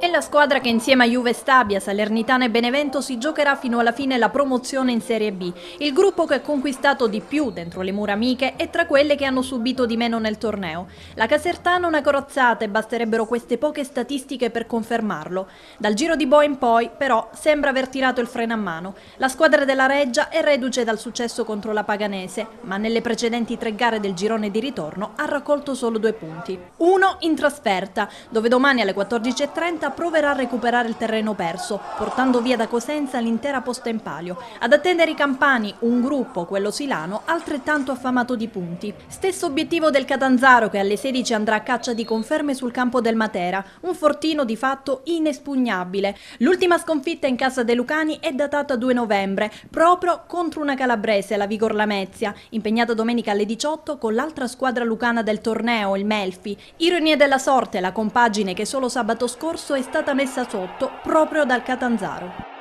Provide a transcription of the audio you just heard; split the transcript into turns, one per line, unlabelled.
È la squadra che insieme a Juve Stabia, Salernitana e Benevento si giocherà fino alla fine la promozione in Serie B. Il gruppo che ha conquistato di più dentro le mura amiche è tra quelle che hanno subito di meno nel torneo. La Casertana una corazzata e basterebbero queste poche statistiche per confermarlo. Dal Giro di Boa in poi, però, sembra aver tirato il freno a mano. La squadra della Reggia è reduce dal successo contro la Paganese, ma nelle precedenti 3 gare del girone di ritorno ha raccolto solo 2 punti. Uno in trasferta, dove domani alle 14:30 proverà a recuperare il terreno perso, portando via da Cosenza l'intera posta in palio. Ad attendere i campani, un gruppo, quello silano, altrettanto affamato di punti. Stesso obiettivo del Catanzaro, che alle 16 andrà a caccia di conferme sul campo del Matera, un fortino di fatto inespugnabile. L'ultima sconfitta in casa dei Lucani è datata 2 novembre, proprio contro una calabrese, la Vigor Lamezia, impegnata domenica alle 18 con l'altra squadra lucana del torneo, il Melfi. Ironia della sorte, la compagine che solo sabato scorso è stata messa sotto proprio dal Catanzaro.